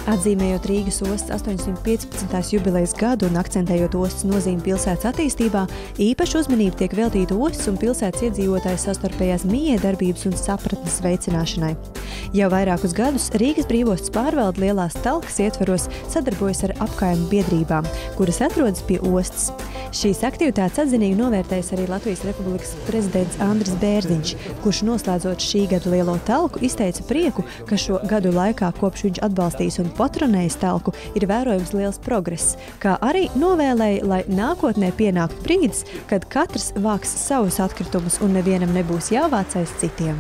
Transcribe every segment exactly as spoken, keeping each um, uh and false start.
Atzīmējot Rīgas ostas astoņsimt piecpadsmitās jubilejas gadu un akcentējot ostas nozīmi pilsētas attīstībā, īpaša uzmanība tiek veltīta ostas un pilsētas iedzīvotāju savstarpējās mijiedarbības un sapratnes veicināšanai. Jau vairākus gadus Rīgas brīvostas pārvalde Lielās Talkas ietvaros sadarbojas ar apkaimi biedrībām, kuras atrodas pie ostas. Šīs aktivitātes atzinīgi novērtējis arī Latvijas Republikas prezidents Andris Bērziņš, kurš noslēdzot šī gada Lielo Talku izteica prieku, ka šo gadu laikā, kopš viņš atbalstījis un patronējis talku, ir vērojams liels progress, kā arī novēlēja, lai nākotnē pienāktu brīdis, kad katrs vāks savus atkritumus un nevienam nebūs jāvāc aiz citiem.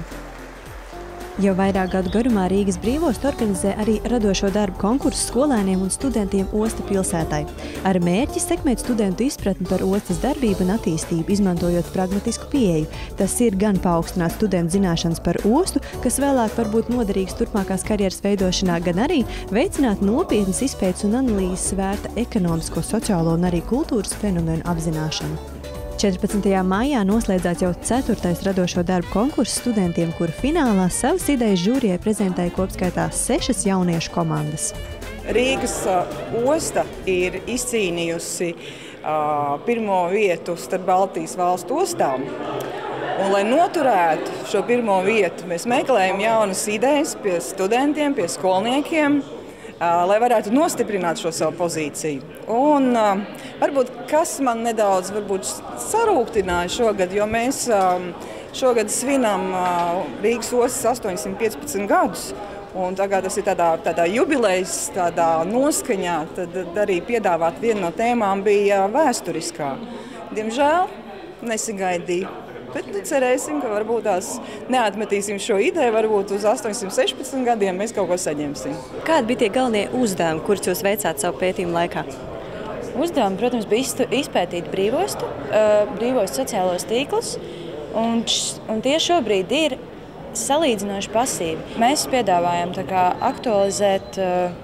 Jau vairāk gadu garumā Rīgas brīvosta organizē arī radošo darbu konkursu skolēniem un studentiem Osta pilsētai. Ar mērķi sekmēt studentu izpratni par ostas darbību un attīstību, izmantojot pragmatisku pieeju. Tas ir gan paaugstināt studentu zināšanas par ostu, kas vēlāk var būt noderīgs turpmākās karjeras veidošanā, gan arī veicināt nopietnas izpētes un analīzes vērta ekonomisko, sociālo un arī kultūras fenomenu apzināšanu. četrpadsmitajā maijā noslēdzās jau ceturtais radošo darbu konkurss studentiem, kuru finālā savas idejas žūrijai prezentēja kopskaitā sešas jauniešu komandas. Rīgas osta ir izcīnījusi uh, pirmo vietu starp Baltijas valstu ostām. Un, lai noturētu šo pirmo vietu, mēs meklējam jaunas idejas pie studentiem, pie skolniekiem, lai varētu nostiprināt šo savu pozīciju. Un uh, varbūt kas man nedaudz varbūt sarūktināja šogad, jo mēs um, šogad svinam uh, Rīgas ostas astoņsimt piecpadsmit gadus. Un tagad tas ir tādā, tādā jubilejas, tādā noskaņā, tad arī piedāvāt vienu no tēmām bija vēsturiskā. Diemžēl nesagaidīju. Bet nu, cerēsim, ka varbūt tās neatmetīsim šo ideju, varbūt uz astoņsimt sešpadsmit gadiem mēs kaut ko saņemsim. Kādi bija tie galvenie uzdevumi, kurus jūs veicāt savu pētījumu laikā? Uzdevumi, protams, bija izpētīt brīvostu, brīvostu sociālos tīklus, un, un tie šobrīd ir salīdzinoši pasīvi. Mēs piedāvājam tā kā aktualizēt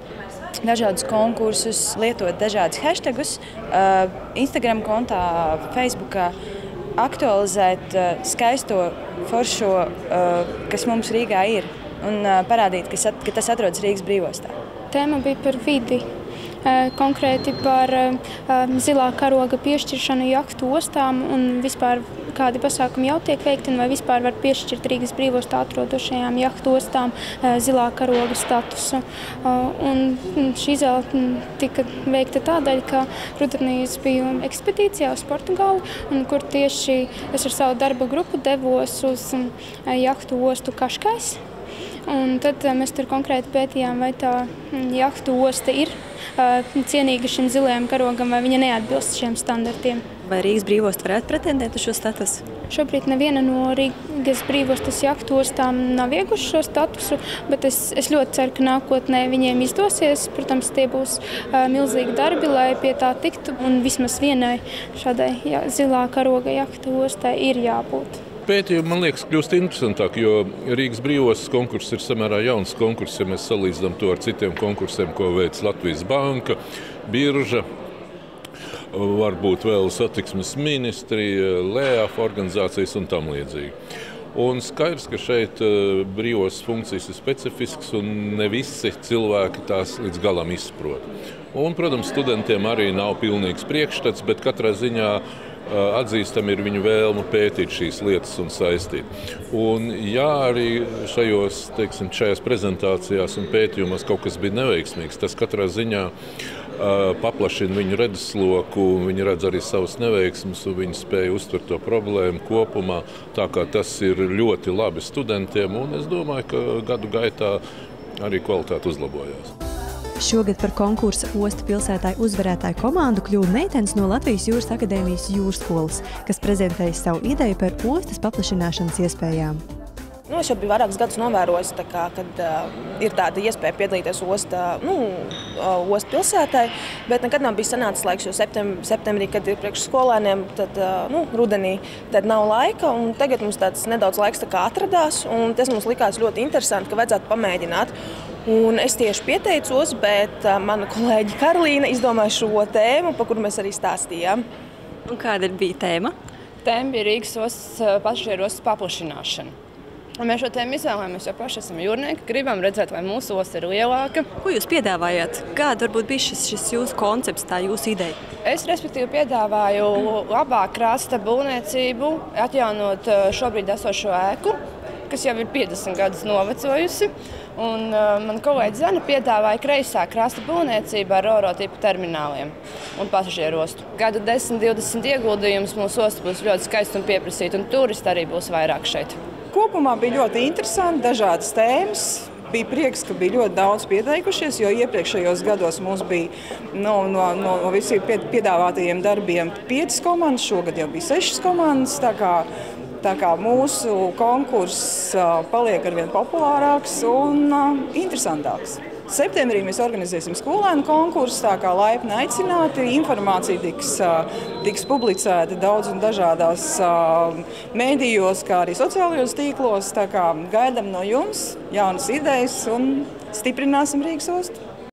dažādus konkursus, lietot dažādus hashtagus Instagram kontā, Facebookā, aktualizēt uh, skaisto foršo, uh, kas mums Rīgā ir, un uh, parādīt, ka, at, ka tas atrodas Rīgas brīvostā. Tēma bija par vidi, uh, konkrēti par uh, zilā karoga piešķiršanu jahtu ostām un vispār kādi pasākumi jau tiek veikti un vai vispār var piešķirt Rīgas brīvostā atrodošajām jahtu ostām uh, zilā karoga statusu. Uh, un šī izvēle tika veikta tādēļ, ka rudenī es biju ekspedīcijā uz Portugāli, un kur tieši es ar savu darba grupu devos uz um, jahtu ostu Kaškais. Un tad uh, mēs tur konkrēti pētījām, vai tā um, jahtu osta ir uh, cienīga šim zilajam karogam, vai viņa neatbilst šiem standartiem. Vai Rīgas brīvosta varētu pretendēt uz šo statusu? Šobrīd neviena no Rīgas brīvostas jahtu ostām nav ieguši šo statusu, bet es, es ļoti ceru, ka nākotnē viņiem izdosies. Protams, tie būs uh, milzīgi darbi, lai pie tā tiktu, un vismaz vienai šādai jā, zilā karoga jahtu ostai ir jābūt. Pētījumi, man liekas, kļūst interesantāk, jo Rīgas brīvostas konkurss ir samērā jauns konkurss, ja mēs salīdzinām to ar citiem konkursiem, ko veic Latvijas Banka, Birža, varbūt vēl satiksmes ministrija, L E A F organizācijas un tam līdzīgi. Un skaidrs, ka šeit brīvostas funkcijas ir specifiskas un ne visi cilvēki tās līdz galam izprot. Un, protams, studentiem arī nav pilnīgs priekšstats, bet katrā ziņā atzīstam ir viņu vēlmu pētīt šīs lietas un saistīt. Un jā, arī šajos, teiksim, šajās prezentācijās un pētījumos kaut kas bija neveiksmīgs. Tas katrā ziņā uh, paplašina viņu redzesloku, viņi redz arī savas neveiksmes un viņi spēja uztvert to problēmu kopumā. Tā kā tas ir ļoti labi studentiem un es domāju, ka gadu gaitā arī kvalitāte uzlabojās. Šogad par konkursa Osta pilsētai uzvarētāju komandu kļuva meitenes no Latvijas Jūras akadēmijas jūrskolas, kas prezentēja savu ideju par ostas paplašināšanas iespējām. Nu, es jau biju vairākus gadus novērojis, tā kā, kad uh, ir tāda iespēja piedalīties Osta, nu, uh, Osta pilsētai, bet nekad nav bijis sanācis laiks, jo septem, septembrī, kad ir priekš skolēniem, tad uh, nu, rudenī tad nav laika, un tagad mums tāds nedaudz laiks tā kā atradās, un tas mums likās ļoti interesanti, ka vajadzētu pamēģināt. Un es tieši pieteicos, bet uh, mana kolēģi Karolīna izdomāja šo tēmu, par kuru mēs arī stāstījām. Un kāda bija tēma? Tēma bija Rīgas ostas pasažieru ostas paplašināšana. Un mēs šo tēmu izvēlējāmies, jo paši esam jūrnieki, gribam redzēt, vai mūsu osta ir lielāka. Ko jūs piedāvājat? Kāda varbūt bija šis, šis jūsu koncepts, tā jūsu ideja? Es respektīvi piedāvāju labāk krasta būvniecību, atjaunot šobrīd esošo ēku, kas jau ir piecdesmit gadus novecojusi. Un, uh, man kolēģi Zana piedāvāja kreisā krasta būvniecību ar ro-ro tipu termināliem un pasažieru ostu. Gadu desmit divdesmit ieguldījums mūsu osta būs ļoti skaisti un pieprasīti, un turisti arī būs vairāk šeit. Kopumā bija ļoti interesanti, dažādas tēmas. Bija prieks, ka bija ļoti daudz pieteikušies, jo iepriekšējos gados mums bija no, no, no, no visiem piedāvātajiem darbiem piecas komandas, šogad jau bija sešas komandas. Tā kā, tā kā mūsu konkurss paliek arvien populārāks un uh, interesantāks. Septembrī mēs organizēsim skolēnu konkursu, tā kā laipni aicināti. Informācija tiks, tiks publicēta daudz un dažādās mēdījos, kā arī sociālajos tīklos. Tā kā gaidām no jums jaunas idejas un stiprināsim Rīgas ostu.